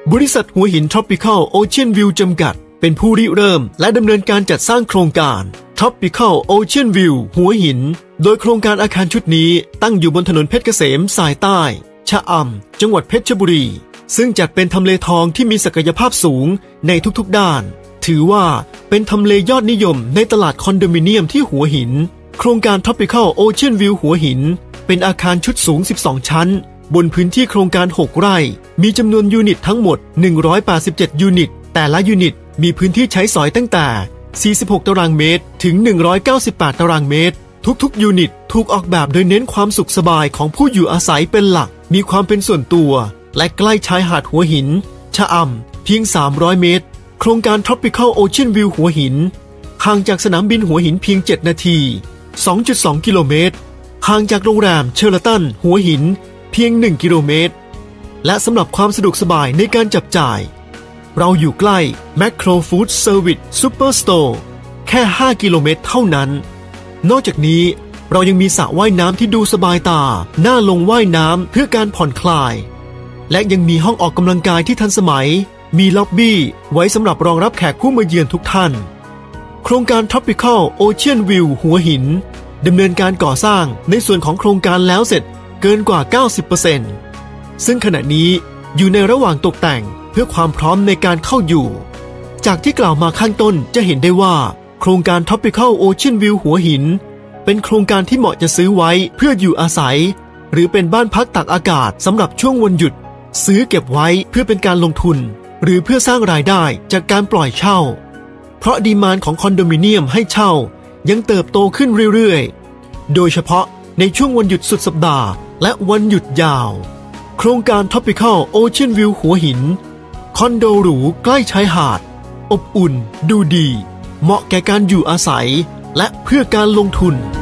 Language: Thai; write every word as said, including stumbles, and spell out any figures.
บริษัทหัวหิน Tropical Ocean View จำกัดเป็นผู้ริเริ่มและดำเนินการจัดสร้างโครงการ Tropical Ocean View หัวหินโดยโครงการอาคารชุดนี้ตั้งอยู่บนถนนเพชรเกษมสายใต้ชะอำจังหวัดเพชรบุรีซึ่งจัดเป็นทำเลทองที่มีศักยภาพสูงในทุกๆด้านถือว่าเป็นทำเลยอดนิยมในตลาดคอนโดมิเนียมที่หัวหินโครงการ Tropical Ocean View หัวหินเป็นอาคารชุดสูงสิบสองชั้นบนพื้นที่โครงการหกไร่มีจำนวนยูนิตทั้งหมดหนึ่งร้อยแปดสิบเจ็ดยูนิตแต่ละยูนิตมีพื้นที่ใช้สอยตั้งแต่สี่สิบหกตารางเมตรถึงหนึ่งร้อยเก้าสิบแปดตารางเมตรทุกๆยูนิตถูกออกแบบโดยเน้นความสุขสบายของผู้อยู่อาศัยเป็นหลักมีความเป็นส่วนตัวและใกล้ชายหาดหัวหินชะอำเพียงสามร้อยเมตรโครงการ Tropical Ocean View หัวหินห่างจากสนามบินหัวหินเพียงเจ็ดนาที สองจุดสอง กิโลเมตรห่างจากโรงแรมเชอร์ตันหัวหินเพียงหนึ่งกิโลเมตรและสำหรับความสะดวกสบายในการจับจ่ายเราอยู่ใกล้ Macro Food Service Superstore แค่ห้ากิโลเมตรเท่านั้นนอกจากนี้เรายังมีสระว่ายน้ำที่ดูสบายตาน่าลงว่ายน้ำเพื่อการผ่อนคลายและยังมีห้องออกกำลังกายที่ทันสมัยมีล็อบบี้ไว้สำหรับรองรับแขกผู้มาเยือนทุกท่านโครงการ Tropical Ocean View หัวหินดำเนินการก่อสร้างในส่วนของโครงการแล้วเสร็จเกินกว่า เก้าสิบเปอร์เซ็นต์ ซึ่งขณะนี้อยู่ในระหว่างตกแต่งเพื่อความพร้อมในการเข้าอยู่จากที่กล่าวมาข้างต้นจะเห็นได้ว่าโครงการ Tropical Ocean View หัวหินเป็นโครงการที่เหมาะจะซื้อไว้เพื่ออยู่อาศัยหรือเป็นบ้านพักตากอากาศสำหรับช่วงวันหยุดซื้อเก็บไว้เพื่อเป็นการลงทุนหรือเพื่อสร้างรายได้จากการปล่อยเช่าเพราะดีมานด์ของคอนโดมิเนียมให้เช่ายังเติบโตขึ้นเรื่อยๆโดยเฉพาะในช่วงวันหยุดสุดสัปดาห์และวันหยุดยาวโครงการ Tropical Ocean View หัวหินคอนโดหรูใกล้ชายหาดอบอุ่นดูดีเหมาะแก่การอยู่อาศัยและเพื่อการลงทุน